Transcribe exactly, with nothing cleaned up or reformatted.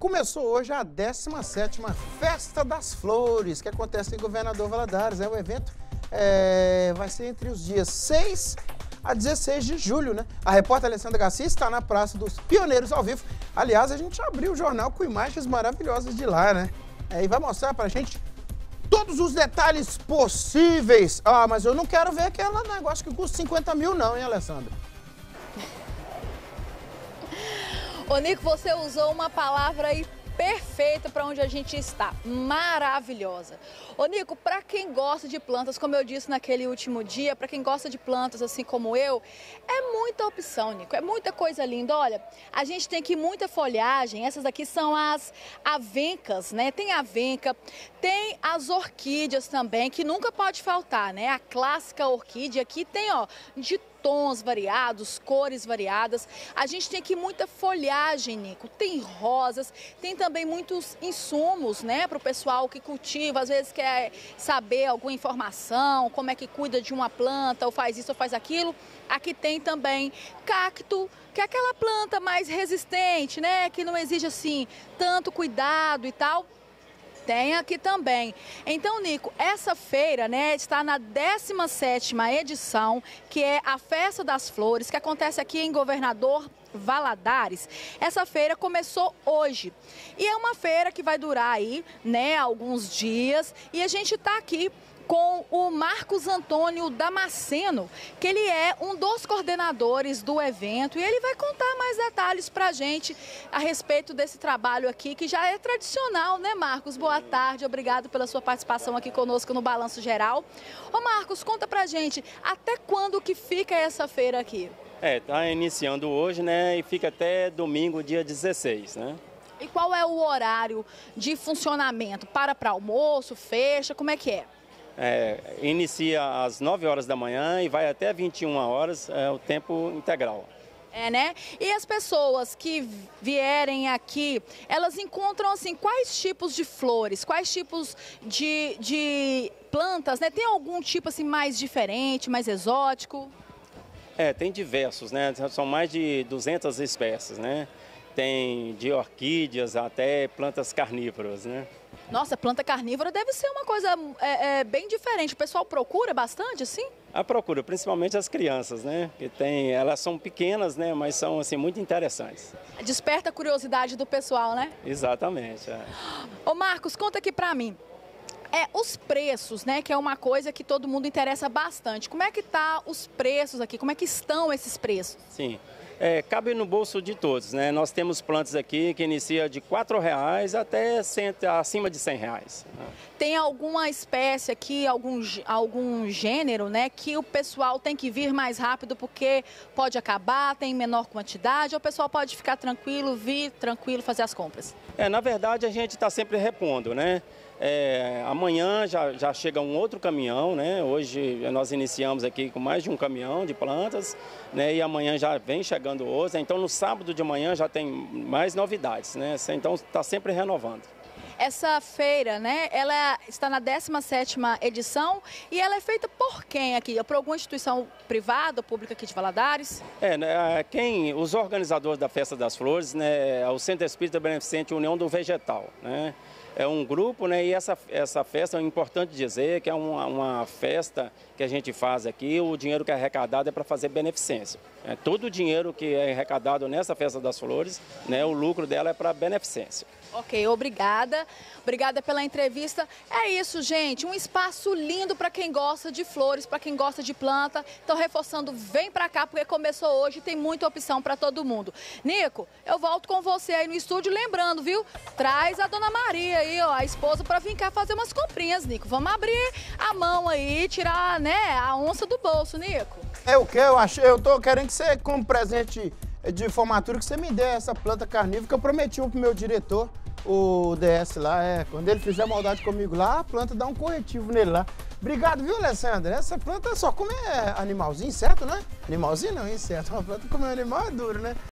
Começou hoje a décima sétima Festa das Flores, que acontece em Governador Valadares. É, o evento é, vai ser entre os dias seis a dezesseis de julho, né? A repórter Alessandra Garcia está na Praça dos Pioneiros ao vivo. Aliás, a gente abriu o jornal com imagens maravilhosas de lá, né? É, e vai mostrar pra gente todos os detalhes possíveis. Ah, mas eu não quero ver aquele negócio que custa cinquenta mil não, hein, Alessandra? Ô, Nico, você usou uma palavra aí perfeita para onde a gente está, maravilhosa. Ô, Nico, para quem gosta de plantas, como eu disse naquele último dia, para quem gosta de plantas assim como eu, é muita opção, Nico, é muita coisa linda. Olha, a gente tem aqui muita folhagem, essas aqui são as avencas, né? Tem avenca, tem as orquídeas também, que nunca pode faltar, né? A clássica orquídea aqui tem, ó, de tons variados, cores variadas. A gente tem aqui muita folhagem, Nico, tem rosas, tem também muitos insumos, né, para o pessoal que cultiva, às vezes quer saber alguma informação, como é que cuida de uma planta, ou faz isso ou faz aquilo. Aqui tem também cacto, que é aquela planta mais resistente, né, que não exige assim tanto cuidado e tal. Tem aqui também. Então, Nico, essa feira, né, está na décima sétima edição, que é a Festa das Flores, que acontece aqui em Governador Valadares. Essa feira começou hoje e é uma feira que vai durar aí, né, alguns dias, e a gente está aqui com o Marcos Antônio Damasceno, que ele é um dos coordenadores do evento, e ele vai contar mais detalhes para a gente a respeito desse trabalho aqui, que já é tradicional, né, Marcos? Boa tarde, obrigado pela sua participação aqui conosco no Balanço Geral. Ô, Marcos, conta pra gente, até quando que fica essa feira aqui? É, tá iniciando hoje, né, e fica até domingo, dia dezesseis, né? E qual é o horário de funcionamento? Para para almoço, fecha, como é que é? É, inicia às nove horas da manhã e vai até vinte e uma horas, é o tempo integral. É, né? E as pessoas que vierem aqui, elas encontram, assim, quais tipos de flores, quais tipos de, de plantas, né? Tem algum tipo, assim, mais diferente, mais exótico? É, tem diversos, né? São mais de duzentas espécies, né? Tem de orquídeas até plantas carnívoras, né? Nossa, planta carnívora deve ser uma coisa é, é, bem diferente. O pessoal procura bastante, assim? A procura, principalmente as crianças, né? Que tem, elas são pequenas, né? Mas são, assim, muito interessantes. Desperta a curiosidade do pessoal, né? Exatamente. É. Ô, Marcos, conta aqui pra mim. É, os preços, né, que é uma coisa que todo mundo interessa bastante. Como é que tá os preços aqui? Como é que estão esses preços? Sim, é, cabe no bolso de todos, né? Nós temos plantas aqui que inicia de quatro reais até cem, acima de cem reais. Tem alguma espécie aqui, algum, algum gênero, né, que o pessoal tem que vir mais rápido porque pode acabar, tem menor quantidade, ou o pessoal pode ficar tranquilo, vir tranquilo, fazer as compras? É, na verdade, a gente está sempre repondo, né? É, amanhã já, já chega um outro caminhão, né? Hoje nós iniciamos aqui com mais de um caminhão de plantas, né? E amanhã já vem chegando outros. Então no sábado de manhã já tem mais novidades, né? Então está sempre renovando. Essa feira, né, ela está na décima sétima edição e ela é feita por quem aqui? Por alguma instituição privada ou pública aqui de Valadares? É, né, quem, os organizadores da Festa das Flores, né, é o Centro Espírita Beneficente União do Vegetal, né? É um grupo, né, e essa, essa festa, é importante dizer que é uma, uma festa que a gente faz aqui, o dinheiro que é arrecadado é para fazer beneficência. É, todo o dinheiro que é arrecadado nessa Festa das Flores, né, o lucro dela é para beneficência. Ok, obrigada. Obrigada pela entrevista. É isso, gente. Um espaço lindo para quem gosta de flores, para quem gosta de planta. Então, reforçando, vem para cá, porque começou hoje e tem muita opção para todo mundo. Nico, eu volto com você aí no estúdio. Lembrando, viu? Traz a Dona Maria aí, ó, a esposa, para vir cá fazer umas comprinhas, Nico. Vamos abrir a mão aí, tirar, né, a onça do bolso, Nico. É o que eu acho. Eu tô querendo que você, como presente de formatura, que você me dê essa planta carnívora que eu prometi pro meu diretor, o D S lá, é. Quando ele fizer maldade comigo lá, a planta dá um corretivo nele lá. Obrigado, viu, Alessandra? Essa planta só come animalzinho, certo, né? Animalzinho não, inseto. Uma planta comer animal é duro, né?